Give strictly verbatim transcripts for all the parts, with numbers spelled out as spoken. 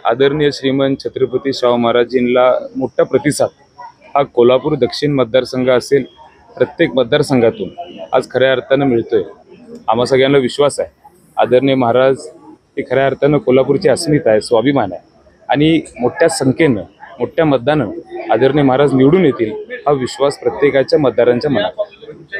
आदरणीय श्रीमंत छत्रपती शाहू महाराजींना मोठा प्रतिसाद हा कोल्हापूर दक्षिण मतदारसंघ असेल प्रत्येक मतदारसंघातून आज खऱ्या अर्थानं मिळतोय। आम्हा सगळ्यांना विश्वास आहे आदरणीय महाराज हे खऱ्या अर्थानं कोल्हापूरची अस्मिता आहे, स्वाभिमान आहे आणि मोठ्या संख्येनं मोठ्या मतदानानं आदरणीय महाराज निवडून येतील हा विश्वास प्रत्येकाच्या मतदारांच्या मनात आहे।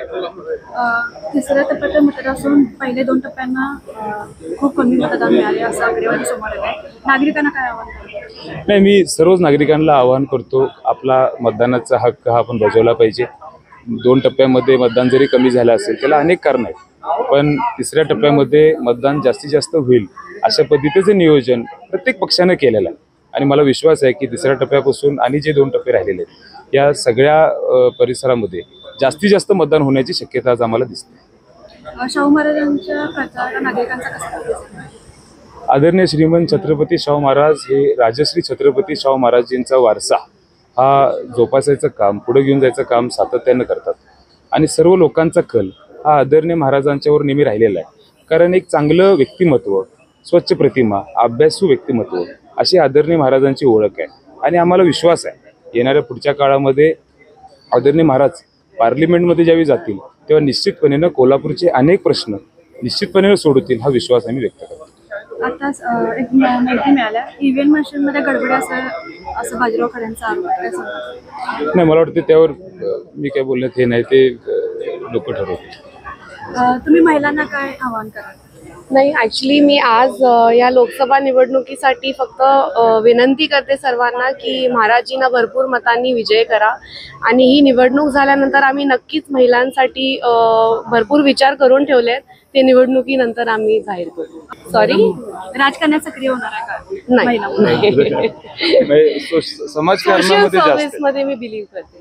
तिसऱ्या टप्प्यात मतदान असून पहिले दोन टप्प्यांना खूप कमी मतदान मिळाले असं आकडेवारी समोर आले आहे। नागरिकांना काय आव्हान? नाही, मी सर्वच नागरिकांना आवाहन करतो, आपला मतदानाचा हक्क हा आपण बजावला पाहिजे। दोन टप्प्यामध्ये मतदान जरी कमी झालं असेल त्याला अनेक कारण आहेत, पण तिसऱ्या टप्प्यामध्ये मतदान जास्तीत जास्त होईल अशा पद्धतीचं नियोजन प्रत्येक पक्षानं केलेलं आहे आणि मला विश्वास आहे की तिसऱ्या टप्प्यापासून आणि जे दोन टप्पे राहिलेले आहेत या सगळ्या परिसरामध्ये जास्तीत जास्त मतदान होण्याची शक्यता आज आम्हाला दिसते। शाहू महाराजांच्या प्रचाराला नागरिकांचा कसा प्रतिसाद? आदरणीय श्रीमंत छत्रपती शाहू महाराज हे राजश्री छत्रपती शाहू महाराजींचा वारसा हा जोपासायचं काम, पुढे घेऊन जायचं काम सातत्यानं करतात आणि सर्व लोकांचा कल हा आदरणीय महाराजांच्यावर नेहमी राहिलेला आहे। कारण एक चांगलं व्यक्तिमत्व, स्वच्छ प्रतिमा, अभ्यासू व्यक्तिमत्व अशी आदरणीय महाराजांची ओळख आहे आणि आम्हाला विश्वास आहे येणाऱ्या पुढच्या काळामध्ये आदरणीय महाराज पार्लिमेंटमध्ये ज्यावेळी जातील तेव्हा निश्चितपणे कोल्हापूरचे अनेक प्रश्न निश्चितपणे सोडवतील हा विश्वास आम्ही व्यक्त करतो। आता एक माहिती मिळाल्या ईव्हीएम मशीनमध्ये गडबडी असं असं बाजीराव खऱ्यांचा आरोप आहे। नाही, मला वाटतं त्यावर मी काय बोलण्यात हे नाही, ते लोक ठरवतील। तुम्ही महिलांना काय आवाहन कराल? नाही, ॲक्च्युली मी आज या लोकसभा निवडणुकीसाठी फक्त विनंती करते सर्वांना की महाराजींना भरपूर मतांनी विजय करा आणि ही निवडणूक झाल्यानंतर आम्ही नक्कीच महिलांसाठी भरपूर विचार करून ठेवलेत, ते निवडणुकीनंतर आम्ही जाहीर करू। सॉरी, राजकारणात सक्रिय होणार आहे का? नाही, समाजकारणामध्ये सोशल सर्व्हिसमध्ये मी बिलीव्ह करते।